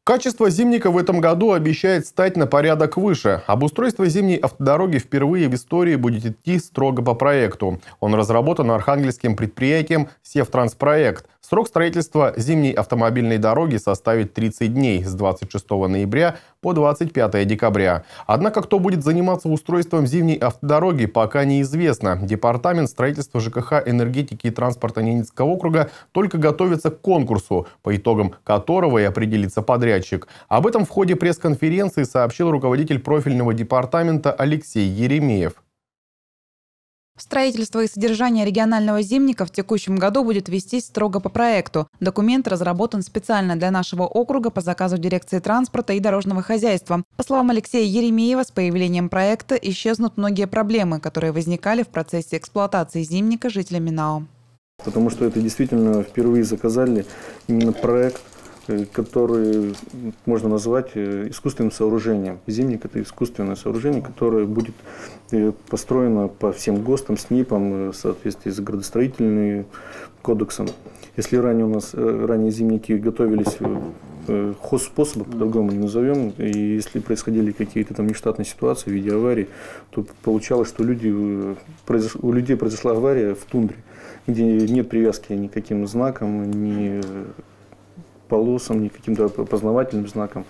Качество зимника в этом году обещает стать на порядок выше. Обустройство зимней автодороги впервые в истории будет идти строго по проекту. Он разработан архангельским предприятием «Севтранспроект». Срок строительства зимней автомобильной дороги составит 30 дней с 26 ноября по 25 декабря. Однако, кто будет заниматься устройством зимней автодороги, пока неизвестно. Департамент строительства ЖКХ, энергетики и транспорта Ненецкого округа только готовится к конкурсу, по итогам которого и определится подрядчик. Об этом в ходе пресс-конференции сообщил руководитель профильного департамента Алексей Еремеев. Строительство и содержание регионального зимника в текущем году будет вестись строго по проекту. Документ разработан специально для нашего округа по заказу дирекции транспорта и дорожного хозяйства. По словам Алексея Еремеева, с появлением проекта исчезнут многие проблемы, которые возникали в процессе эксплуатации зимника жителями НАО. Потому что это действительно впервые заказали именно проект, который можно назвать искусственным сооружением. Зимник – это искусственное сооружение, которое будет построено по всем ГОСТам, СНИПам в соответствии с градостроительным кодексом. Если ранее у нас зимники готовились хозспособом, по-другому не назовем, и если происходили какие-то там нештатные ситуации в виде аварий, то получалось, что у людей произошла авария в тундре, где нет привязки ни к каким знакам, ни полосам, ни каким-то опознавательным знаком,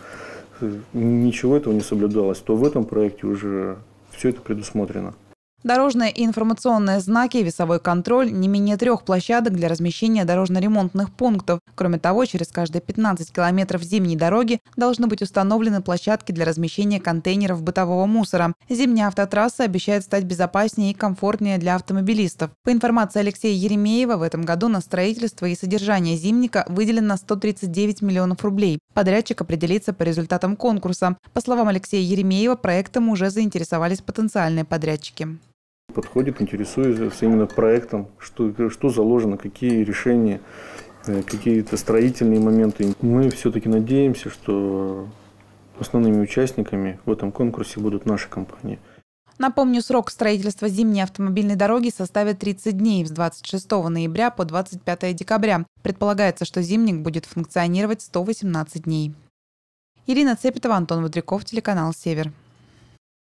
ничего этого не соблюдалось, то в этом проекте уже все это предусмотрено. Дорожные и информационные знаки, весовой контроль, не менее 3 площадок для размещения дорожно-ремонтных пунктов. Кроме того, через каждые 15 километров зимней дороги должны быть установлены площадки для размещения контейнеров бытового мусора. Зимняя автотрасса обещает стать безопаснее и комфортнее для автомобилистов. По информации Алексея Еремеева, в этом году на строительство и содержание зимника выделено 139 миллионов рублей. Подрядчик определится по результатам конкурса. По словам Алексея Еремеева, проектом уже заинтересовались потенциальные подрядчики. Подходит, интересуется именно проектом, что заложено, какие решения, какие-то строительные моменты. Мы все-таки надеемся, что основными участниками в этом конкурсе будут наши компании. Напомню, срок строительства зимней автомобильной дороги составит 30 дней с 26 ноября по 25 декабря. Предполагается, что зимник будет функционировать 118 дней. Ирина Цепетова, Антон Вудряков, телеканал «Север».